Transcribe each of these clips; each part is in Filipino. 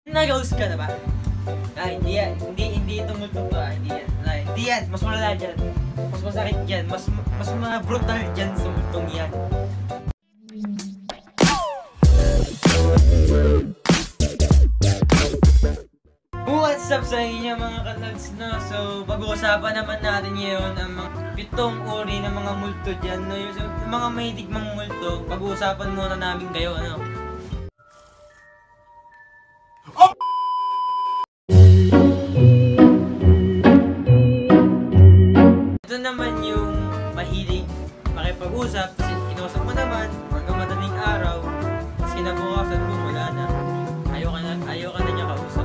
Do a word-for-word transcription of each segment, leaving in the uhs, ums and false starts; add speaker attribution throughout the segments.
Speaker 1: Nag-ghost ka na ba? Ah, hindi yan. Hindi, hindi ito multo to ah. Hindi yan. Ah, hindi yan. Mas malala dyan. Mas masakit dyan. Mas, mas mga brutal dyan sa multong yan. What's up sa inyo mga kanags, no? So, pag-uusapan naman natin ngayon ang mga pitong uri ng mga multo dyan, no? Yung, yung mga may digmang multo, pag-uusapan muna namin kayo, ano? Oh! Ito naman yung mahilig makipag-usap, kasi inusap mo naman hanggang madaling araw, kasi kinabukasan mo, wala na. Ayaw ka na, ayaw ka na niya kausap.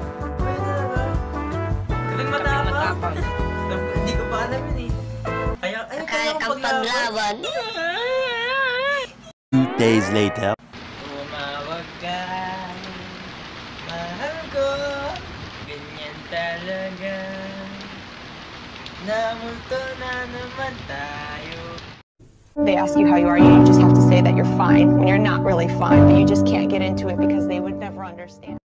Speaker 1: Matapang. Hindi ko pa alam yun eh. Kaya, ay, kaya kang paglaban.
Speaker 2: Two days later.
Speaker 1: Tumawag ka, mahal ko, ganyan talaga. Namulto na naman tayo.
Speaker 3: They ask you how you are, you just have to say that you're fine when you're not really fine, but you just can't get into it because they would never understand.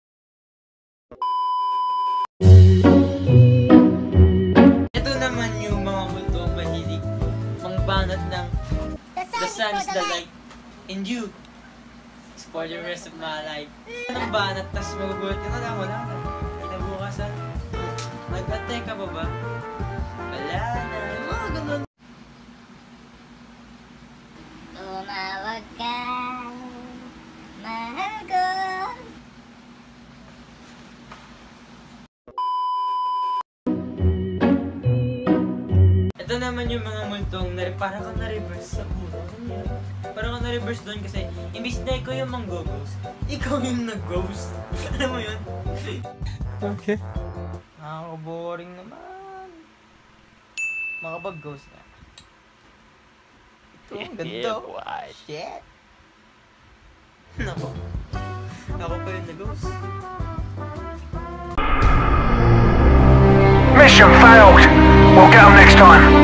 Speaker 1: Banat ng the sun is the light and you for the rest of my life. Anong banat, tas magugulat ka na lang, wala na. Kinabukasan, nag-atay ka pa ba? Wala na. Mga ganun.
Speaker 4: Tumawag ka, mahal ko.
Speaker 1: Ito naman yung mga multong na parang ka na-reverse sa puno. Parang ka na-reverse doon kasi imbis na ikaw yung mang-ghost, ikaw yung nag-ghost. Alam mo yun?
Speaker 2: Okay.
Speaker 1: Nakaka-boring naman. Makapag-ghost na. Ito, ang ganda.
Speaker 2: Yeah,
Speaker 1: shit. Nako. Ako pa yung nag-ghost.
Speaker 5: Mission failed. We'll get them next time.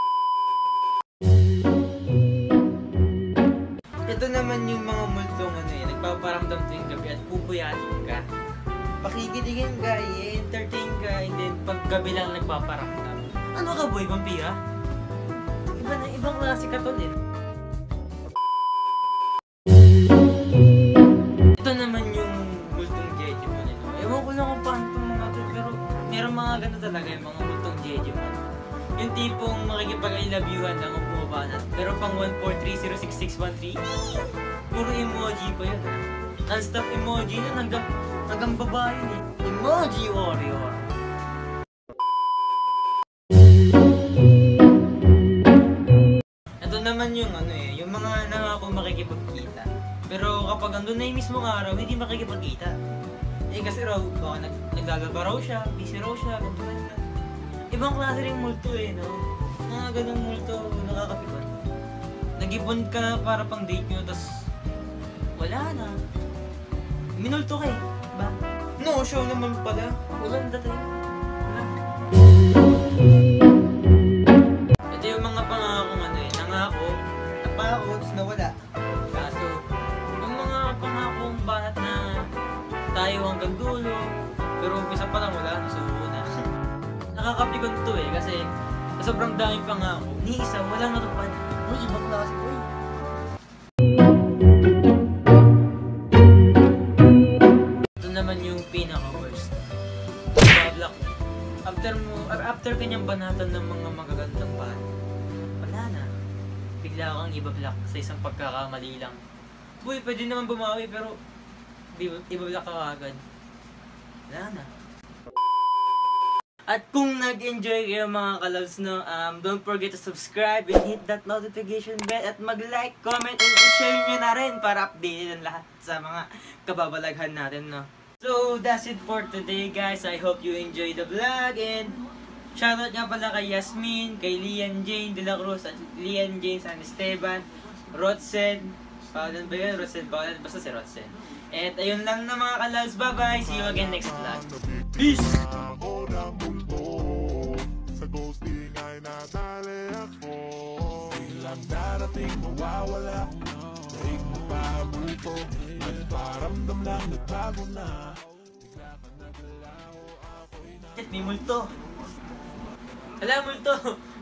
Speaker 1: Ito naman yung mga multong ano eh, nagpaparamdam tuwing gabi at pupuyatin ka. Pakikiligin ka, i-entertain ka, and then pag gabi lang nagpaparamdam. Ano ka boy, vampira? Iba na, ibang klase ka to din. Ito naman yung multong Jejimon ito. Ewan ko lang kung paano itong mga to, pero meron mga gano'n talaga yung mga multong Jejimon. Yung tipong makikipag-I love you-han lang kung bumabanat. Pero pang one four three zero six six one three, puro emoji pa yun ha. Non-stop emoji yun hanggang, hanggang baba yun eh. Emoji warrior. Ito naman yung ano eh, yung mga nangako makikipagkita. Pero kapag andun na yung mismong araw, hindi makikipagkita. Eh kasi raw, baka nag naglalaba raw siya, busy raw siya, ganito na yun. Ibang klase rin multo eh, no? Mga ganong multo, nakakapikon. Nag-ipon ka para pang date nyo, tas wala na. Minulto ka eh, ba? No show naman pala. Walang dating. Wala. Ito yung mga pangakong ano eh, nangako, napako, tas nawala. Kaso, yung mga pangakong banat na tayo hanggang dulo, pero umpisa pa lang wala, nasubo na. Nakakapikon to eh, kasi sobrang daming pangako. Ni isa, walang natupad. Uy, ibang klase ko eh. Ito naman yung pinaka-worst. Ibablock. After mo, after kanyang banatan ng mga magagandang bahan, wala na. Bigla kang ibablock sa isang pagkakamali lang. Uy, pwede naman bumawi pero ibablock ka agad. Wala na. At kung nag-enjoy kayo mga kalabs, no, um, don't forget to subscribe and hit that notification bell at mag-like, comment, and share nyo na rin para updated ang lahat sa mga kababalaghan natin, no. So, that's it for today, guys. I hope you enjoy the vlog and shoutout nga pala kay Yasmin, kay Lian Jane De La Cruz, at Lian Jane San Esteban, Rodsen, Paulan ba yun? Rodsen, Paulan, basta si Rodsen. At ayun lang na mga kalabs, bye-bye! See you again next vlog. Peace! Sa ghosting ay natali ako. Biglang darating mawawala. Daig mo pa buko. Nagparamdam lang nagbago na. Shit, may multo. Hala, multo.